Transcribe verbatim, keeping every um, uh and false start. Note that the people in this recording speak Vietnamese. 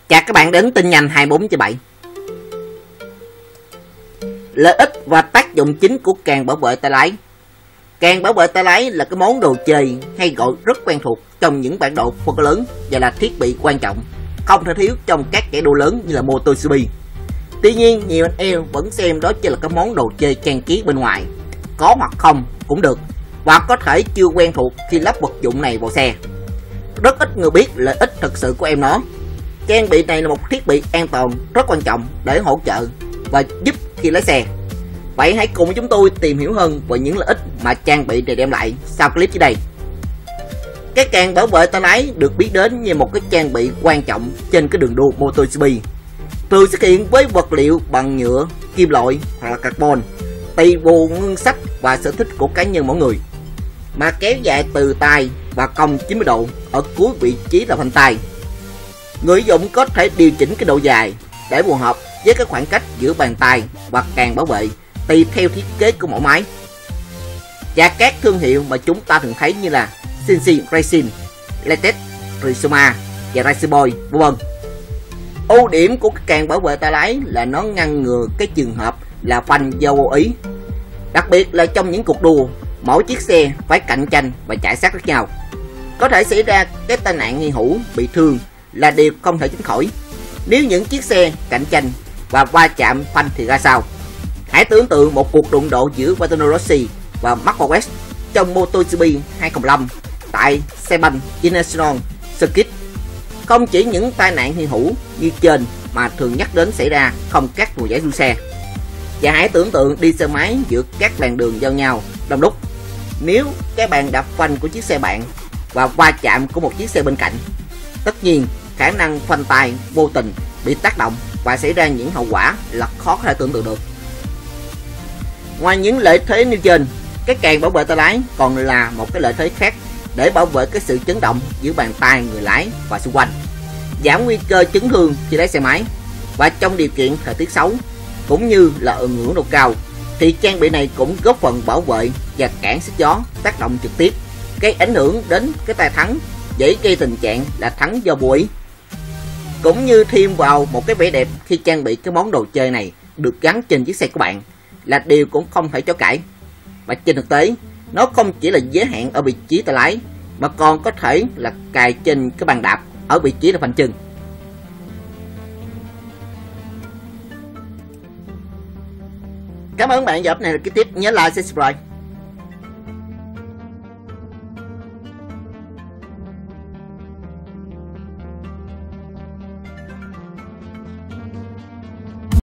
Chào các bạn đến tin nhanh hai mươi bốn trên bảy. Lợi ích và tác dụng chính của càng bảo vệ tay lái. Càng bảo vệ tay lái là cái món đồ chơi hay gọi rất quen thuộc trong những bản đồ phân khối lớn và là thiết bị quan trọng không thể thiếu trong các giải đua lớn như là MotoGP. Tuy nhiên, nhiều anh em vẫn xem đó chỉ là cái món đồ chơi trang trí bên ngoài, có hoặc không cũng được, và có thể chưa quen thuộc khi lắp vật dụng này vào xe. Rất ít người biết lợi ích thực sự của em nó. Trang bị này là một thiết bị an toàn rất quan trọng để hỗ trợ và giúp khi lái xe. Vậy hãy cùng với chúng tôi tìm hiểu hơn về những lợi ích mà trang bị này đem lại sau clip dưới đây. Cái càng bảo vệ tay lái được biết đến như một cái trang bị quan trọng trên cái đường đua MotoGP. Thường xuất hiện với vật liệu bằng nhựa, kim loại hoặc là carbon, tùy vào ngân sách và sở thích của cá nhân mỗi người, mà kéo dài từ tay và cong chín mươi độ ở cuối vị trí là phanh tay. Người dùng có thể điều chỉnh cái độ dài để phù hợp với cái khoảng cách giữa bàn tay và càng bảo vệ tùy theo thiết kế của mẫu máy. Và các thương hiệu mà chúng ta thường thấy như là Shinji Racing, Lexus, Rizoma và Raceboy, vân vân. Ưu điểm của cái càng bảo vệ tay lái là nó ngăn ngừa cái trường hợp là phanh do vô ý. Đặc biệt là trong những cuộc đua, mỗi chiếc xe phải cạnh tranh và chạy sát với nhau, có thể xảy ra cái tai nạn hy hữu, bị thương là điều không thể tránh khỏi. Nếu những chiếc xe cạnh tranh và va chạm phanh thì ra sao? Hãy tưởng tượng một cuộc đụng độ giữa Valentino Rossi và Marc Marquez trong MotoGP hai không không năm tại Sepang International Circuit. Không chỉ những tai nạn hy hữu như trên mà thường nhắc đến xảy ra không các mùa giải đua xe. Và hãy tưởng tượng đi xe máy giữa các làn đường giao nhau đông đúc. Nếu cái bàn đạp phanh của chiếc xe bạn và va chạm của một chiếc xe bên cạnh, tất nhiên khả năng phanh tay vô tình bị tác động và xảy ra những hậu quả là khó có thể tưởng tượng được. Ngoài những lợi thế nêu trên, cái càng bảo vệ tay lái còn là một cái lợi thế khác để bảo vệ cái sự chấn động giữa bàn tay người lái và xung quanh, giảm nguy cơ chấn thương khi lái xe máy. Và trong điều kiện thời tiết xấu cũng như là ở ngưỡng độ cao thì trang bị này cũng góp phần bảo vệ và cản sức gió tác động trực tiếp, gây ảnh hưởng đến cái tay thắng, dễ gây tình trạng là thắng do vô ý. Cũng như thêm vào một cái vẻ đẹp khi trang bị cái món đồ chơi này được gắn trên chiếc xe của bạn là điều cũng không thể chối cãi. Và trên thực tế, nó không chỉ là giới hạn ở vị trí tay lái mà còn có thể là cài trên cái bàn đạp ở vị trí là phanh chân. Cảm ơn bạn, giờ này là cái tiếp nhớ like, subscribe.